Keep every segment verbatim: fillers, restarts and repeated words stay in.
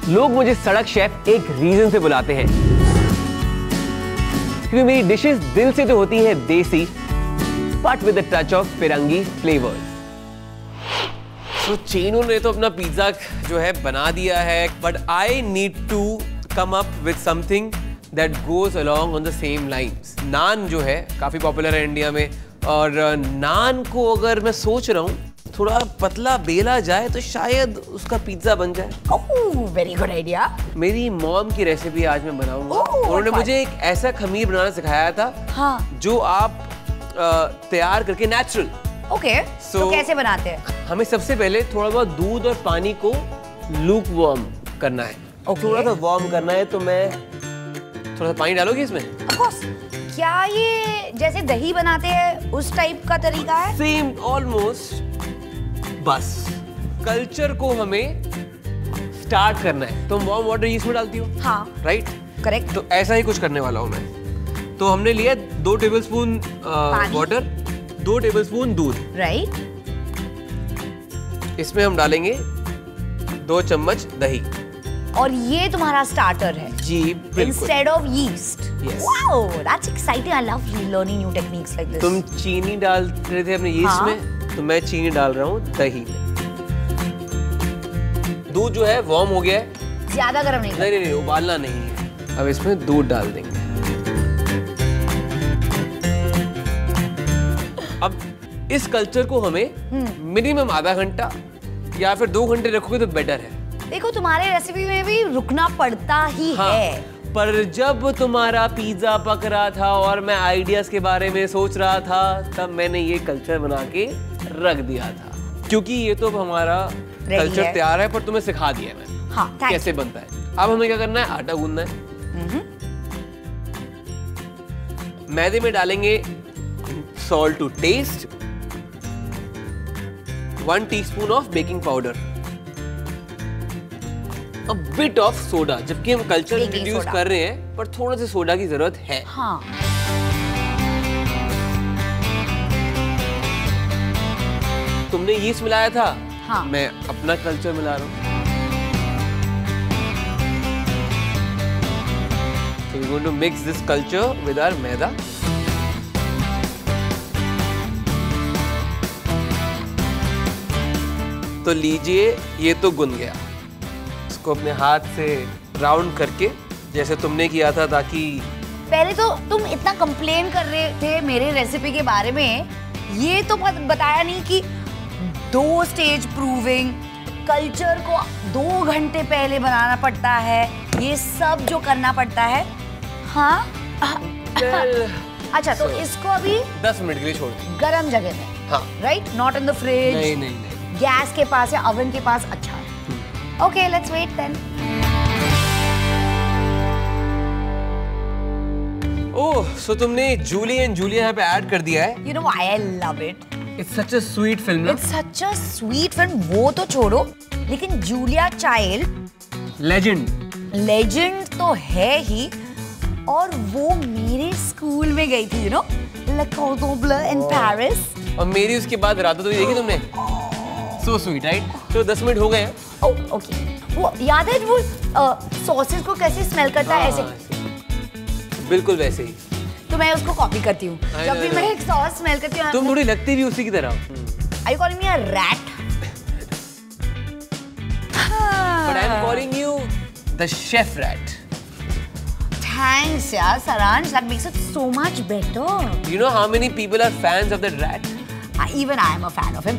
लोग मुझे सड़क शेफ एक रीजन से बुलाते हैं, क्योंकि मेरी डिशेस दिल से तो होती है देसी, but with a touch of फिरंगी फ्लेवर्स। तो चीनू ने तो अपना पिज्जा जो है बना दिया है, but I need to come up with something that goes along on the same lines. Naan जो है काफी पॉपुलर है इंडिया में, और नान को अगर मैं सोच रहा हूँ थोड़ा पतला बेला जाए तो शायद उसका पिज्जा बन जाए। Oh, very good idea. मेरी मॉम की रेसिपी आज मैं बनाऊंगा। उन्होंने मुझे एक ऐसा खमीर बनाना सिखाया था, हाँ, जो आप तैयार करके नेचुरल। ओके, so, तो कैसे बनाते हैं? हमें सबसे पहले थोड़ा बहुत दूध और पानी को लूक वार्म करना है। okay. थोड़ा सा वार्म करना है, तो मैं थोड़ा सा पानी डालोगी इसमें? Of course. क्या ये जैसे दही बनाते हैं उस टाइप का तरीका है? Same almost. बस कल्चर को हमें स्टार्ट करना है, तो वार्म वाटर इसमें डालती हो, हाँ, राइट, करेक्ट। तो ऐसा ही कुछ करने वाला हूँ मैं। तो हमने लिया दो टेबलस्पून वाटर, दो टेबलस्पून दूध, राइट। इसमें हम डालेंगे दो चम्मच दही। और ये तुम्हारा स्टार्टर है? जी बिल्कुल। Instead of yeast. Yes. Wow, that's exciting. I love learning new techniques like this. तुम चीनी डाल रहे थे अपने यीस्ट हाँ? में, तो मैं चीनी डाल रहा हूँ दही में। दूध जो है वार्म हो गया है। ज्यादा गर्म नहीं? नहीं नहीं नहीं, उबालना नहीं है। अब इसमें दूध डाल देंगे। अब इस कल्चर को हमें मिनिमम आधा घंटा या फिर दो घंटे रखोगे तो बेटर है। देखो तुम्हारे रेसिपी में भी रुकना पड़ता ही हाँ, है। पर जब तुम्हारा पिज्जा पक रहा था और मैं आइडियाज के बारे में सोच रहा था, तब मैंने ये कल्चर बना के रख दिया था, क्योंकि ये तो हमारा कल्चर तैयार है, पर तुम्हें सिखा दिया है मैंने हाँ, कैसे बनता है। अब हमें क्या करना है, आटा गूंदना है। मैदे में डालेंगे salt to taste, one teaspoon of baking powder, a bit of soda, जबकि हम कल्चर इंट्रोड्यूस कर रहे हैं, पर थोड़ा सा सोडा की जरूरत है। हाँ। तुमने यीस्ट मिलाया था, हाँ, मैं अपना कल्चर मिला रहा हूँ। So we're going to mix this culture with our मैदा। तो लीजिए, ये तो गुन गया। इसको अपने हाथ से राउंड करके जैसे तुमने किया था, ताकि पहले तो तुम इतना कंप्लेन कर रहे थे मेरे रेसिपी के बारे में, ये तो बताया नहीं कि दो स्टेज प्रूविंग, कल्चर को दो घंटे पहले बनाना पड़ता है, ये सब जो करना पड़ता है। हाँ अच्छा, तो इसको अभी दस मिनट के लिए छोड़ दो गरम जगह में। हाँ, right, not in the fridge. नहीं नहीं नहीं, गैस के पास या ओवन के पास। अच्छा है, okay, let's wait then. Oh, so तुमने जूली एंड जूलिया यहाँ पे ऐड कर दिया है। You know why I love it? It's such a sweet film, ना? It's such a sweet film. वो तो छोड़ो, लेकिन जूलिया चाइल्ड लेजेंड लेजेंड तो है ही, और वो मेरे स्कूल में गई थी, you know, Le Cordon Bleu in Paris। और मेरी उसके बाद रातातोई देखी तुमने? So sweet, right? तो दस मिनट हो गए हैं। Oh, okay. वो याद है वो सॉसेस को कैसे स्मेल करता है? ऐसे बिल्कुल वैसे ही। तो मैं उसको कॉपी करती हूँ जब भी मैं एक सॉस स्मेल करती हूँ। तुम थोड़ी लगती भी उसी की तरह। Are you calling me a rat? But I'm calling you the chef rat. Thanks, yaar, Saransh. That makes it so much better. You know how many people are fans of that rat? Uh, even I am a fan of him.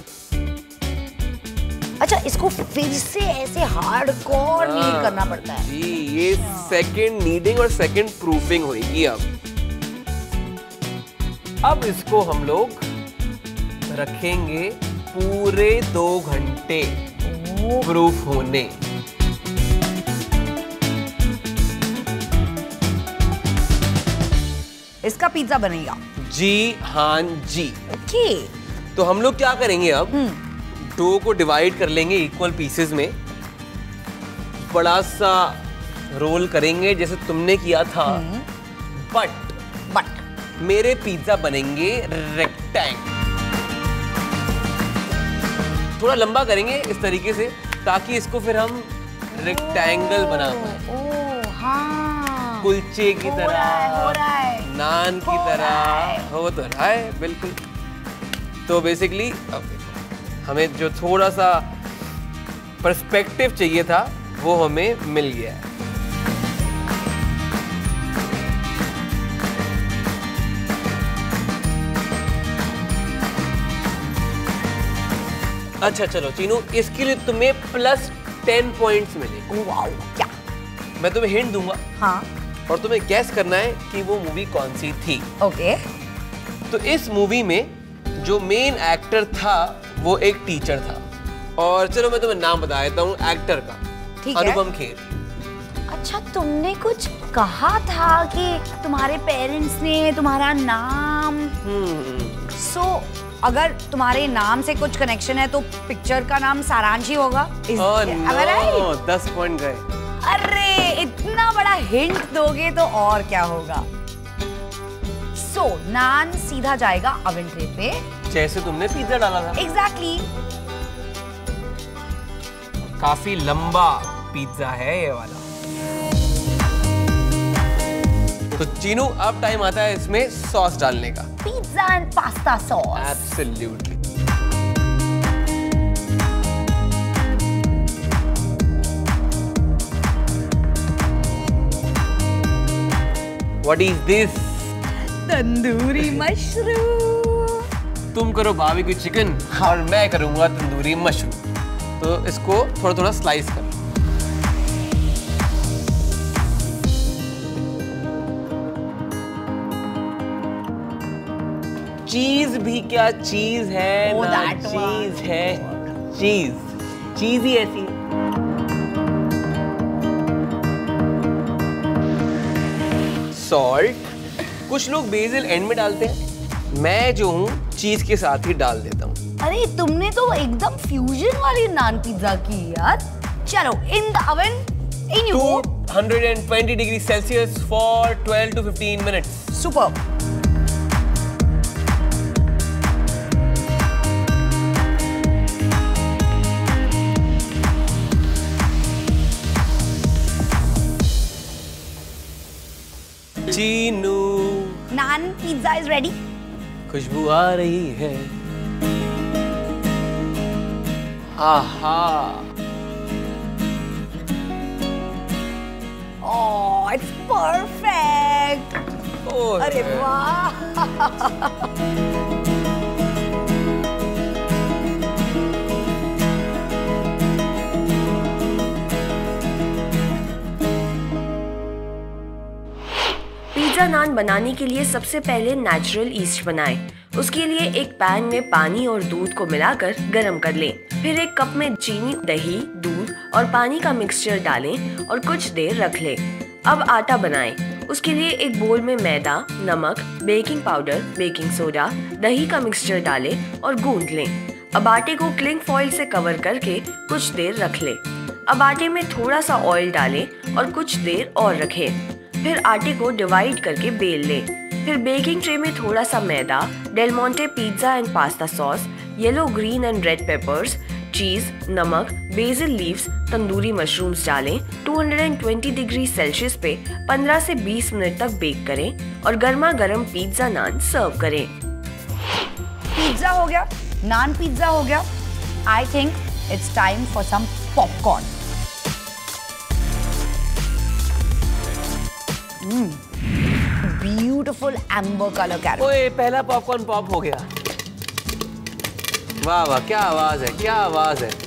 अच्छा, इसको फिर से ऐसे hardcore need करना पड़ता है। जी, ये सेकंड नीडिंग और सेकंड प्रूफिंग होगी। अब अब इसको हम लोग रखेंगे पूरे दो घंटे प्रूफ होने। इसका पिज्जा बनेगा? जी हाँ जी। ओके, तो हम लोग क्या करेंगे, अब डो को डिवाइड कर लेंगे इक्वल पीसेस में, बड़ा सा रोल करेंगे जैसे तुमने किया था, बट बट मेरे पिज्जा बनेंगे रेक्टेंगल। थोड़ा लंबा करेंगे इस तरीके से, ताकि इसको फिर हम रेक्टेंगल बना हुआ है। ओह हाँ, कुलचे की हो तरह, रहा है, हो रहा है, नान की हो तरह रहा है। हो तो रहा है बिल्कुल। तो बेसिकली हमें जो थोड़ा सा पर्सपेक्टिव चाहिए था वो हमें मिल गया है। अच्छा चलो चीनू, इसके लिए तुम्हें प्लस टेन पॉइंट्स मिले। ओह वाओ, क्या? मैं तुम्हें हिंट दूंगा हाँ, और तुम्हें गैस करना है कि वो मूवी कौन सी थी। ओके। तो इस मूवी में जो मेन एक्टर था वो एक टीचर था। और चलो मैं तुम्हें नाम बता देता हूँ एक्टर का, ठीक है। अनुपम खेर। अच्छा, तुमने कुछ कहा था कि तुम्हारे पेरेंट्स ने तुम्हारा नाम, हम्म सो so, अगर तुम्हारे नाम से कुछ कनेक्शन है तो पिक्चर का नाम सारांशी होगा। Is- oh, am I right? no, दस पॉइंट गए। अरे इतना बड़ा हिंट दोगे तो और क्या होगा। सो so, नान सीधा जाएगा ओवन ट्रे पे, जैसे तुमने पिज्जा डाला था। Exactly exactly. काफी लंबा पिज्जा है ये वाला। तो चीनू, अब टाइम आता है इसमें सॉस डालने का। Pizza and pasta sauce. Absolutely. What is this? Tandoori mushroom. तुम करो बारबेक्यू चिकन और मैं करूंगा तंदूरी मशरूम। तो इसको थोड़ा थोड़ा स्लाइस कर। चीज भी क्या चीज है Oh, ना, that चीज one. है चीज, चीज ही ऐसी है। सॉल्ट, कुछ लोग बेसिल एंड में डालते हैं, मैं जो हूँ चीज के साथ ही डाल देता हूँ। अरे तुमने तो एकदम फ्यूजन वाली नान पिज्जा की यार। चलो, in the oven, in you go. Two hundred twenty degree Celsius for twelve to fifteen minutes. Super. Chinu, naan pizza is ready. खुशबू आ रही है। आहा, ओह इट्स परफेक्ट। ओह, अरे वाह। पिज्जा नान बनाने के लिए सबसे पहले नेचुरल ईस्ट बनाएं। उसके लिए एक पैन में पानी और दूध को मिलाकर गरम कर लें। फिर एक कप में चीनी, दही, दूध और पानी का मिक्सचर डालें और कुछ देर रख लें। अब आटा बनाएं। उसके लिए एक बोल में मैदा, नमक, बेकिंग पाउडर, बेकिंग सोडा, दही का मिक्सचर डालें और गूंद लें। अब आटे को क्लिंग फॉइल से कवर करके कुछ देर रख लें। अब आटे में थोड़ा सा ऑयल डालें और कुछ देर और रखें। फिर आटे को डिवाइड करके बेल लें। फिर बेकिंग ट्रे में थोड़ा सा मैदा, Del Monte pizza and pasta sauce, yellow, green and red peppers, cheese, नमक, बेसिल लीव्स, तंदूरी मशरूम्स डालें। Two hundred twenty degree Celsius पे पंद्रह से बीस मिनट तक बेक करें और गर्मा गर्म पिज्जा नान सर्व करें। पिज्जा हो गया, नान पिज्जा हो गया। I think it's time for some popcorn. Beautiful amber colour carat. ओए, पहला पॉपकॉर्न पॉप हो गया। वाह वाह, क्या आवाज है, क्या आवाज है।